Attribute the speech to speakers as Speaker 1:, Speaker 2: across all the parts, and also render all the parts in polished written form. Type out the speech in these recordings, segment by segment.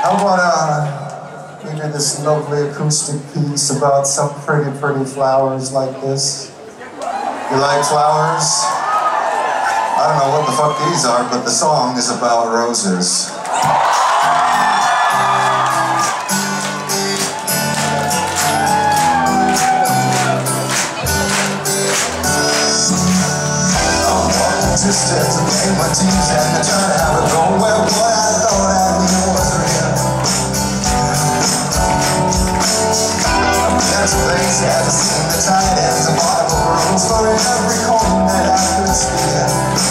Speaker 1: How about maybe this lovely acoustic piece about some pretty flowers like this? You like flowers? I don't know what the fuck these are, but the song is about roses. Just to pay my dues and to try to have it go well. What I thought I knew was real. There's a place that has seen the tide as a bottle of rose for every coin that I could steal.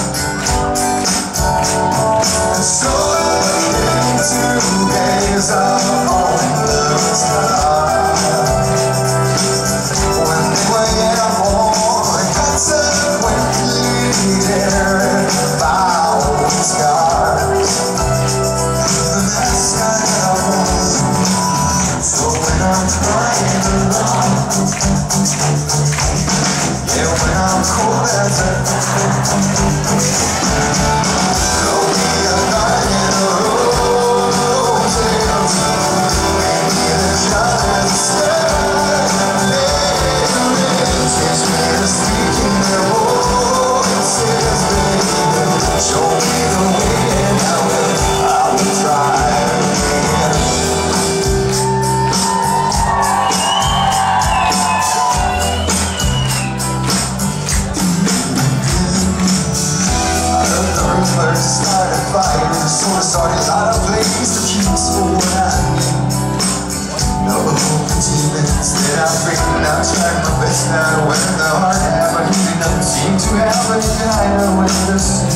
Speaker 1: And so I came to gaze upon the stars when they were yet born. Consequently, there found scars. That's kind of one. So when I'm crying alone, yeah, when I'm cold as a there'll be a night in a rose, maybe the shot as a stare. Teach me to speak in their voices, baby. Show me the way and I will try again. I heard the rumors started fires, so I started a lot of places to choose for what I need. No demons that I bring, I tried my best now to weather the hard half, but he didn't seem to have any kind of weather.